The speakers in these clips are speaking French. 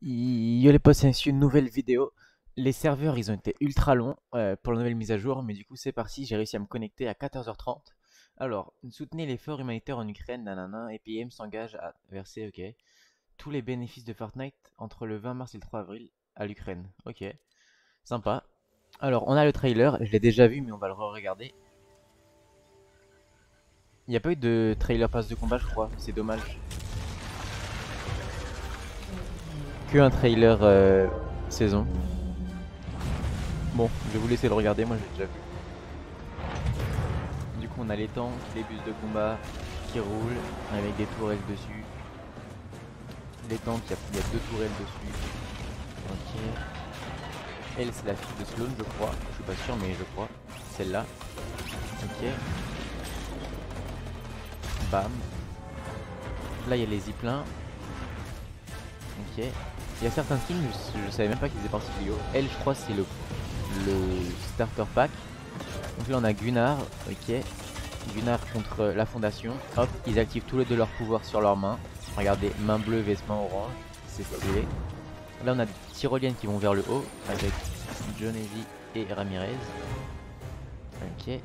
Yo les potes, c'est une nouvelle vidéo. Les serveurs, ils ont été ultra longs pour la nouvelle mise à jour, mais du coup c'est parti, j'ai réussi à me connecter à 14h30. Alors, soutenez l'effort humanitaire en Ukraine, nanana, et PM s'engage à verser, ok, tous les bénéfices de Fortnite entre le 20 mars et le 3 avril à l'Ukraine. Ok, sympa. Alors, on a le trailer, je l'ai déjà vu, mais on va le re-regarder. Il n'y a pas eu de trailer passe de combat, je crois, c'est dommage. Que un trailer saison. Bon, je vais vous laisser le regarder, moi j'ai déjà vu. Du coup, on a les tanks, les bus de combat qui roulent avec des tourelles dessus. Les tanks, il y a deux tourelles dessus. Ok. Elle, c'est la fille de Sloan, je crois. Je suis pas sûr, mais je crois. Celle-là. Ok. Bam. Là, il y a les ziplins. Ok. Il y a certains skins, je savais même pas qu'ils étaient partis du haut. Elle, je crois, c'est le starter pack. Donc là, on a Gunnar. Ok. Gunnar contre la fondation. Hop, ils activent tous les deux leurs pouvoirs sur leurs mains. Regardez, main bleue, vêtement orange. C'est stylé. Là, on a des tyroliennes qui vont vers le haut avec Jonevi et Ramirez. Ok.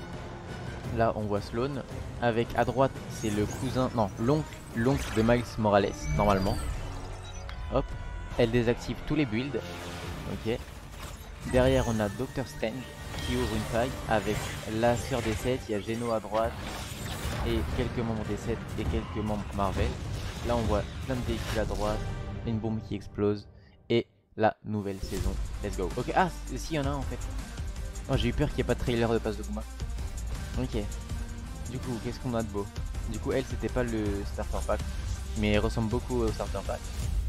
Là, on voit Sloan. Avec à droite, c'est le cousin, non, l'oncle de Miles Morales, normalement. Hop. Elle désactive tous les builds. Ok. Derrière, on a Dr. Strange qui ouvre une faille avec la sœur des 7. Il y a Geno à droite et quelques membres des 7 et quelques membres Marvel. Là, on voit plein de véhicules à droite, une bombe qui explose et la nouvelle saison. Let's go. Ok, ah, si, il y en a un en fait. Oh, j'ai eu peur qu'il n'y ait pas de trailer de passe de combat. Ok. Du coup, qu'est-ce qu'on a de beau? Du coup, elle, c'était pas le starter pack, mais elle ressemble beaucoup au starter pack.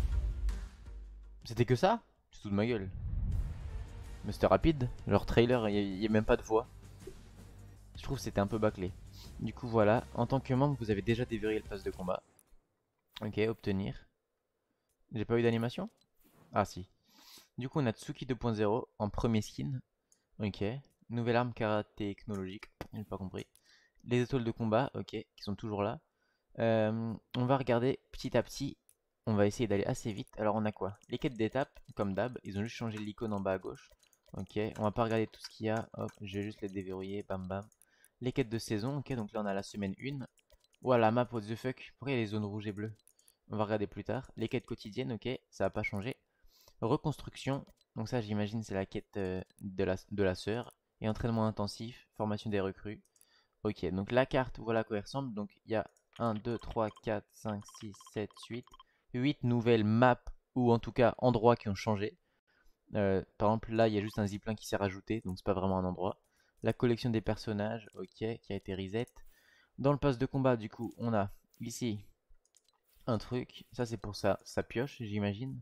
C'était que ça? C'est tout de ma gueule. Mais c'était rapide. Leur trailer, il n'y a même pas de voix. Je trouve que c'était un peu bâclé. Du coup, voilà. En tant que membre, vous avez déjà déverrouillé le pass de combat. Ok, obtenir. J'ai pas eu d'animation? Ah, si. Du coup, on a Tsuki 2.0 en premier skin. Ok. Nouvelle arme karaté technologique. J'ai pas compris. Les étoiles de combat, ok, qui sont toujours là. On va regarder petit à petit. On va essayer d'aller assez vite. Alors, on a quoi? Les quêtes d'étape, comme d'hab. Ils ont juste changé l'icône en bas à gauche. Ok. On va pas regarder tout ce qu'il y a. Hop, je vais juste les déverrouiller. Bam bam. Les quêtes de saison, ok. Donc là, on a la semaine 1. Voilà, map, what the fuck. Pourquoi il y a les zones rouges et bleues? On va regarder plus tard. Les quêtes quotidiennes, ok. Ça va pas changer. Reconstruction, donc ça j'imagine c'est la quête de la sœur. Et entraînement intensif, formation des recrues. Ok, donc la carte, voilà à quoi elle ressemble. Donc il y a 1, 2, 3, 4, 5, 6, 7, 8. 8 nouvelles maps, ou en tout cas endroits qui ont changé. Par exemple là il y a juste un zipline qui s'est rajouté, donc c'est pas vraiment un endroit. La collection des personnages, ok, qui a été reset. Dans le pass de combat du coup on a ici un truc. Ça c'est pour sa pioche j'imagine.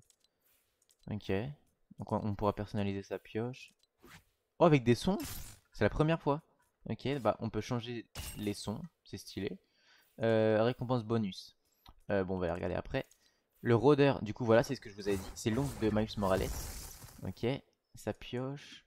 Ok. Donc on pourra personnaliser sa pioche. Oh, avec des sons? C'est la première fois. Ok, bah on peut changer les sons, c'est stylé. Récompense bonus. Bon, on va les regarder après. Le rôdeur, du coup, voilà, c'est ce que je vous avais dit. C'est l'oncle de Miles Morales. Ok, sa pioche.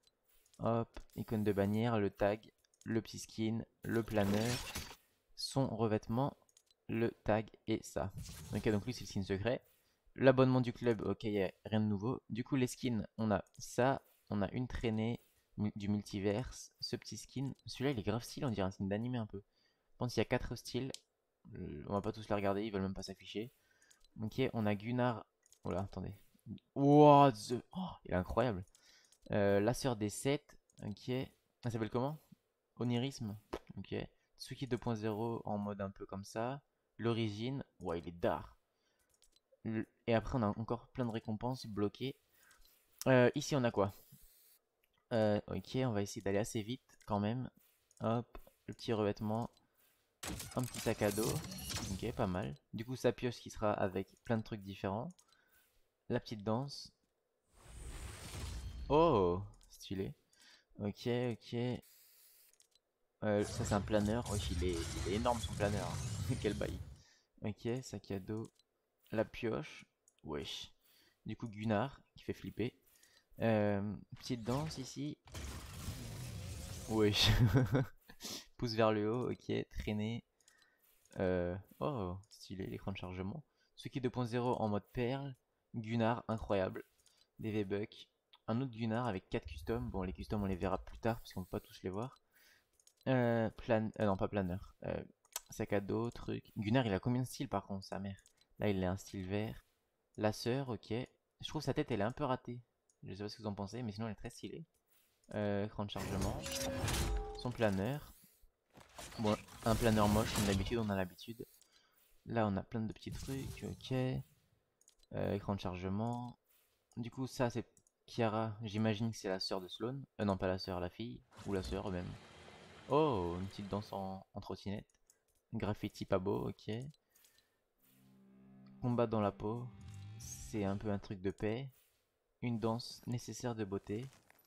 Hop, icône de bannière, le tag, le petit skin, le planeur, son revêtement, le tag et ça. Ok, donc lui, c'est le skin secret. L'abonnement du club, ok, y a rien de nouveau. Du coup, les skins, on a ça, on a une traînée du multiverse, ce petit skin. Celui-là, il est grave style, on dirait un skin d'animé un peu. Je pense qu'il y a 4 styles. On va pas tous les regarder, ils veulent même pas s'afficher. Ok, on a Gunnar. Oh là, attendez. What the... Oh, il est incroyable. La sœur des 7. Ok. Elle s'appelle comment? Onirisme. Ok. Tsuki 2.0 en mode un peu comme ça. L'origine. Ouais, il est d'art. Et après, on a encore plein de récompenses bloquées. Ici, on a quoi? Ok, on va essayer d'aller assez vite quand même. Hop, le petit revêtement, un petit sac à dos. Ok, pas mal. Du coup, sa pioche qui sera avec plein de trucs différents. La petite danse. Oh, stylé. Ok, ok. Ça, c'est un planeur. Wesh, il est énorme son planeur, hein. Quel bail. Ok, sac à dos. La pioche. Wesh. Du coup, Gunnar qui fait flipper. Petite danse ici. Wesh. Pouce vers le haut, ok, traîner. Oh, stylé, l'écran de chargement. Suki 2.0 en mode perle. Gunnar, incroyable. Des V-Bucks. Un autre Gunnar avec 4 customs. Bon, les customs, on les verra plus tard parce qu'on peut pas tous les voir. Non, pas planeur. Sac à dos, truc. Gunnar, il a combien de styles par contre, sa mère? Là, il a un style vert. La sœur, ok. Je trouve sa tête, elle est un peu ratée. Je sais pas ce que vous en pensez, mais sinon, elle est très stylée. Écran de chargement. Son planeur. Bon, un planeur moche, comme d'habitude, on a l'habitude. Là, on a plein de petits trucs, ok. Écran de chargement. Du coup, ça, c'est Kiara. J'imagine que c'est la sœur de Sloane. Non, pas la sœur, la fille. Ou la sœur, même. Oh, une petite danse en trottinette. Graffiti pas beau, ok. Combat dans la peau. C'est un peu un truc de paix. Une danse nécessaire de beauté.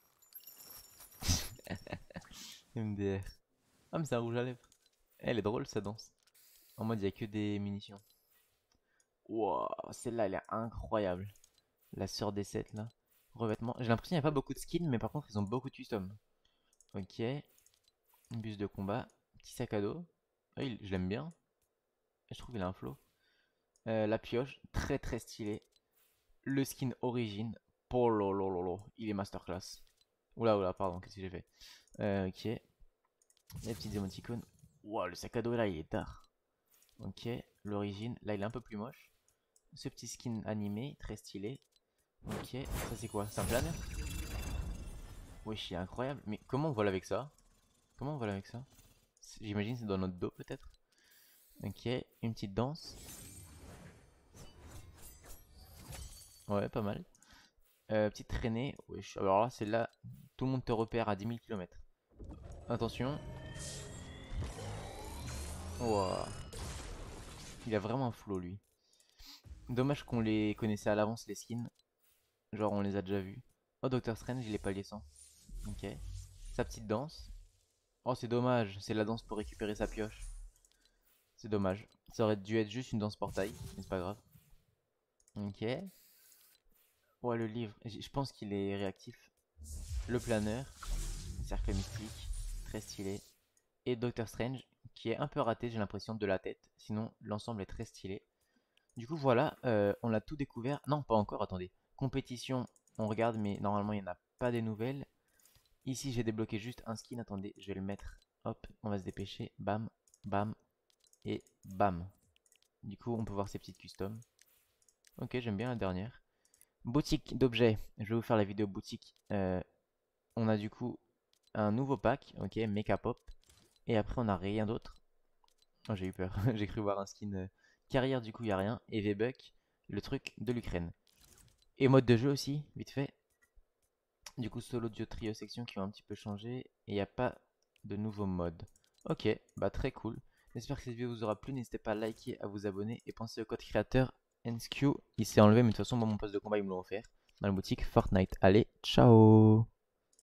MDR. Ah, mais c'est un rouge à lèvres. Elle est drôle, sa danse. En mode, il n'y a que des munitions. Wow, celle-là, elle est incroyable. La sœur des 7 là. Revêtement. J'ai l'impression qu'il n'y a pas beaucoup de skins, mais par contre, ils ont beaucoup de custom. Ok. Une bus de combat. Petit sac à dos. Ah, je l'aime bien. Je trouve qu'il a un flow. La pioche. Très très stylé. Le skin origine. Oh lolololo. Il est masterclass. Oula, oula, pardon, qu'est-ce que j'ai fait? Ok. Les petites émoticônes. Wow, le sac à dos là, il est tard. Ok. L'origine. Là, il est un peu plus moche. Ce petit skin animé, très stylé. Ok. Ça, c'est quoi? C'est un planeur? Wesh, il est incroyable. Mais comment on vole avec ça? Comment on vole avec ça? J'imagine c'est dans notre dos peut-être. Ok, une petite danse. Ouais, pas mal. Petite traînée. Wesh, alors là, c'est là. Tout le monde te repère à 10 000 km. Attention. Wow. Il a vraiment un flow lui. Dommage qu'on les connaissait à l'avance les skins. Genre on les a déjà vus. Oh, Doctor Strange, il est pas liessant. Ok. Sa petite danse. Oh, c'est dommage. C'est la danse pour récupérer sa pioche. C'est dommage. Ça aurait dû être juste une danse portail. Mais c'est pas grave. Ok. Ouais, le livre. Je pense qu'il est réactif. Le planeur. Cercle mystique. Très stylé. Et Doctor Strange. Qui est un peu raté, j'ai l'impression, de la tête. Sinon, l'ensemble est très stylé. Du coup, voilà. On a tout découvert. Non, pas encore. Attendez. Compétition. On regarde, mais normalement, il n'y en a pas des nouvelles. Ici, j'ai débloqué juste un skin. Attendez, je vais le mettre. Hop, on va se dépêcher. Bam, bam et bam. Du coup, on peut voir ces petites customs. Ok, j'aime bien la dernière. Boutique d'objets. Je vais vous faire la vidéo boutique. On a du coup un nouveau pack. Ok, Mecha Pop. Et après, on n'a rien d'autre. Oh, j'ai eu peur. J'ai cru voir un skin carrière. Du coup, il n'y a rien. Et V-Buck, le truc de l'Ukraine. Et mode de jeu aussi, vite fait. Du coup, solo, duo, trio, section qui va un petit peu changer. Et il n'y a pas de nouveau mode. Ok, bah très cool. J'espère que cette vidéo vous aura plu. N'hésitez pas à liker, à vous abonner. Et pensez au code créateur NSQ. Il s'est enlevé, mais de toute façon, moi, mon poste de combat, ils me l'ont offert. Dans la boutique Fortnite. Allez, ciao!